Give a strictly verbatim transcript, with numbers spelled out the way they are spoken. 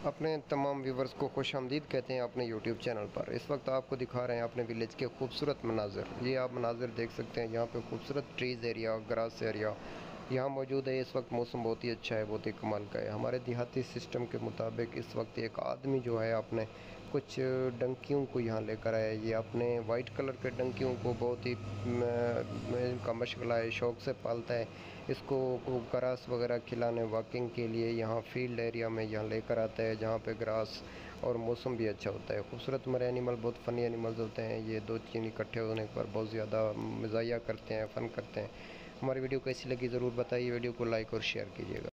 अपने तमाम व्यूवर्स को खुशामदीद कहते हैं अपने यूट्यूब चैनल पर। इस वक्त आपको दिखा रहे हैं अपने विलेज के खूबसूरत मनाज़र। ये आप मनाज़र देख सकते हैं, यहाँ पे खूबसूरत ट्रीज़ एरिया, ग्रास एरिया यहाँ मौजूद है। इस वक्त मौसम बहुत ही अच्छा है, बहुत ही कमाल का है। हमारे देहाती सिस्टम के मुताबिक इस वक्त एक आदमी जो है अपने कुछ डंकियों को यहाँ लेकर आया। ये अपने वाइट कलर के डंकियों को बहुत ही इनका मशगला है, शौक़ से पालता है। इसको ग्रास वगैरह खिलाने वॉकिंग के लिए यहाँ फील्ड एरिया में यहाँ लेकर आता है, जहाँ पे ग्रास और मौसम भी अच्छा होता है। खूबसूरत मरे एनिमल, बहुत फ़नी एनिमल्स होते हैं। ये दो तीन इकट्ठे होने पर बहुत ज़्यादा मज़ाहिया करते हैं, फ़न करते हैं। हमारी वीडियो कैसी लगी ज़रूर बताइए। वीडियो को लाइक और शेयर कीजिएगा।